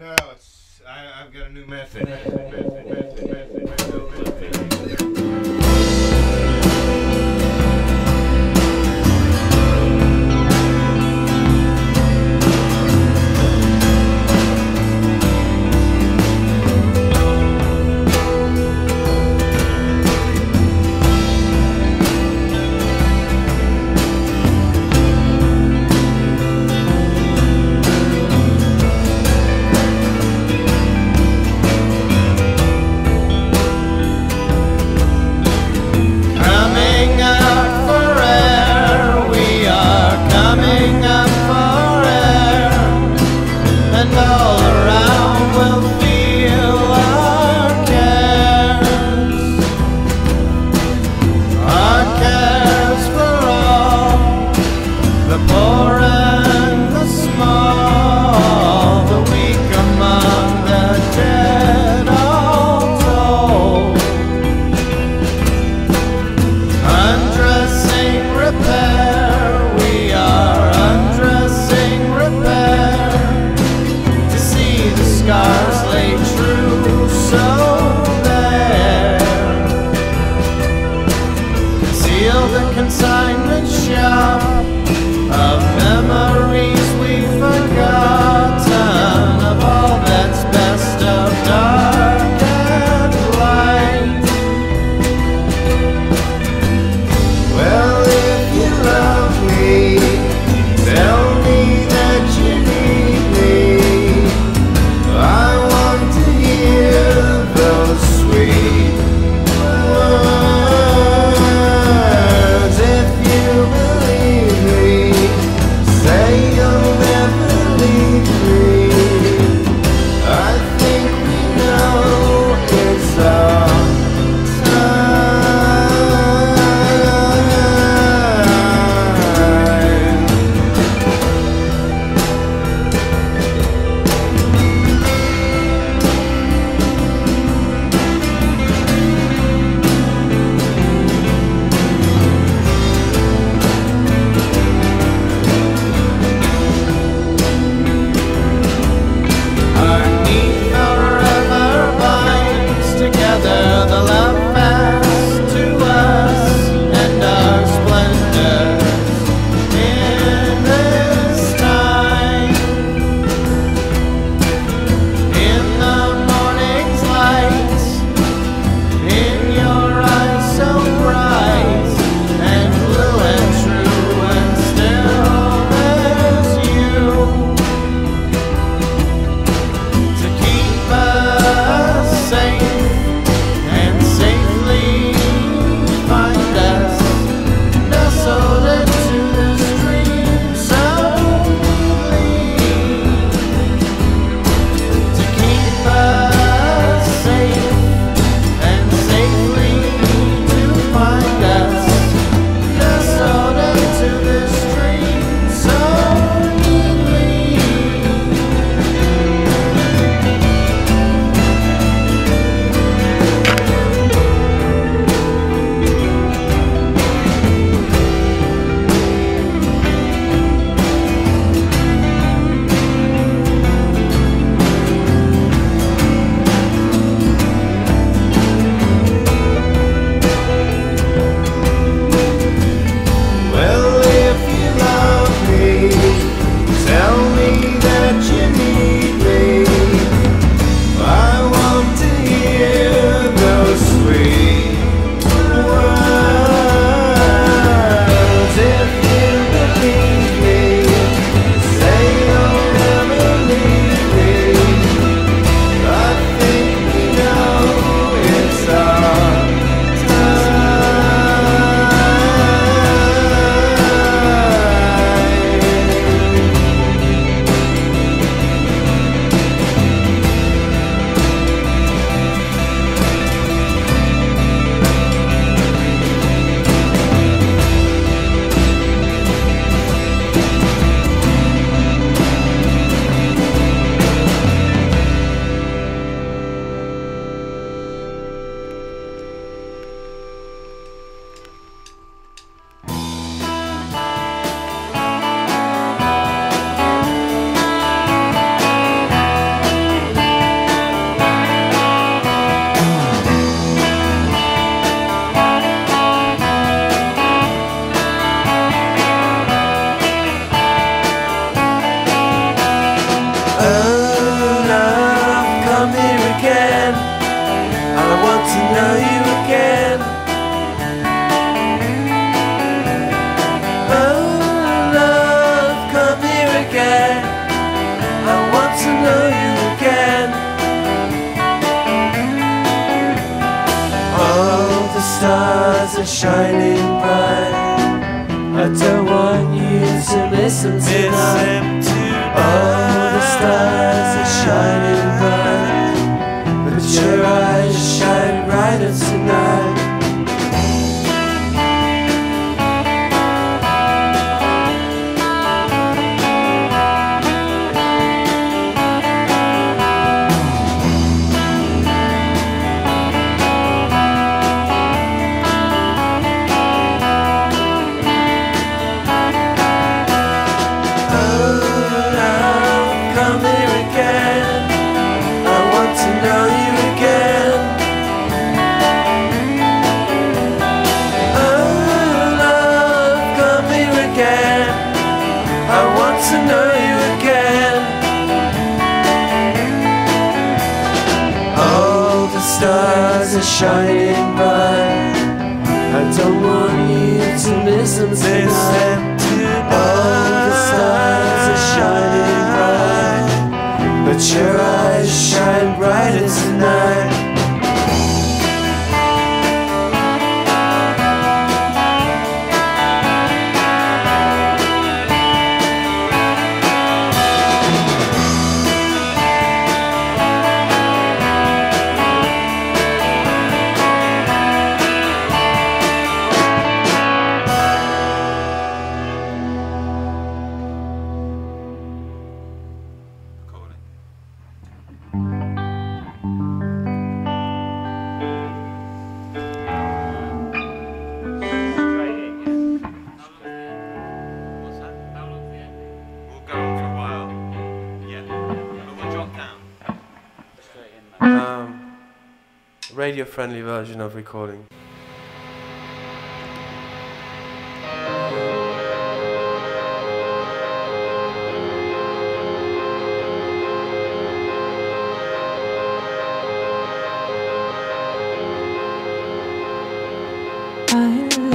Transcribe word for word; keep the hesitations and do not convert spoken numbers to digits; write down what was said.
No, it's I, I've got a new method. method, method, method, method, method, method. Scars Oh love, come here again. I want to know you again. Oh love, come here again. I want to know you again. All the stars are shining bright. I don't want you to miss them tonight. All the stars are shining bright, but your eyes shine brighter tonight. To know you again. All the stars are shining bright. I don't want you to miss them tonight. All the stars are shining bright, but your eyes shine brighter tonight. Um, radio-friendly version of recording. I